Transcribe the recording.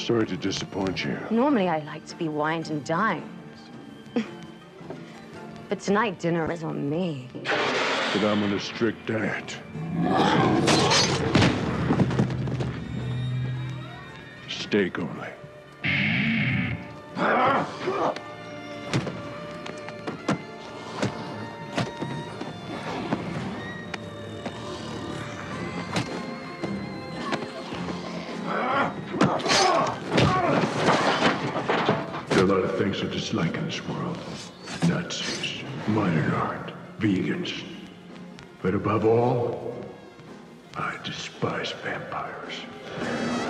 Sorry to disappoint you. Normally I like to be wined and dined. But tonight dinner is on me. But I'm on a strict diet. Steak only. There are a lot of things I dislike in this world. Nazis, modern art, vegans. But above all, I despise vampires.